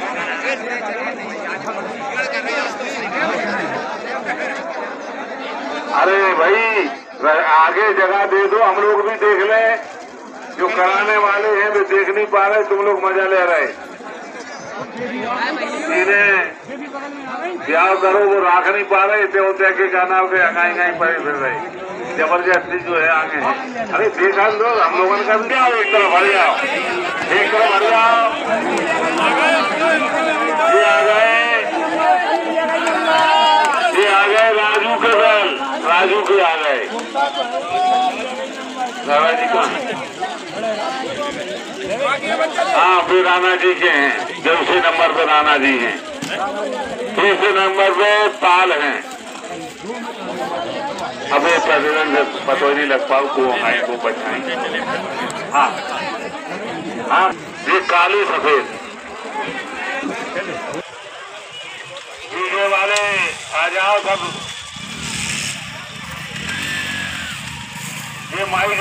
अरे भाई आगे जगह दे दो, हम लोग भी देख लें। जो कराने वाले हैं वे देख नहीं पा रहे, तुम लोग मजा ले रहे। इन्हें ब्याह करो, वो राख नहीं पा रहे, इतने होते के गाना के अंगाई गाई पड़े फिर रहे। जबरदस्ती जो है आगे है। अरे देखा लो, हम लोगों ने कर दिया। एक तरफ हट जाओ, एक तरफ हट जाओ। ये आ गए, ये आ गए राजू के दल, राजू के आ गए। राणा जी का, हाँ फिर राणा जी के हैं। दूसरे नंबर पे राणा जी हैं, तीसरे नंबर पे पाल हैं। अब ये प्रेसिडेंट पता ही नहीं लग पाओ को आए को बैठाएं। हाँ हाँ, ये काली सफेद वाले आ जाओ सब। ये माइक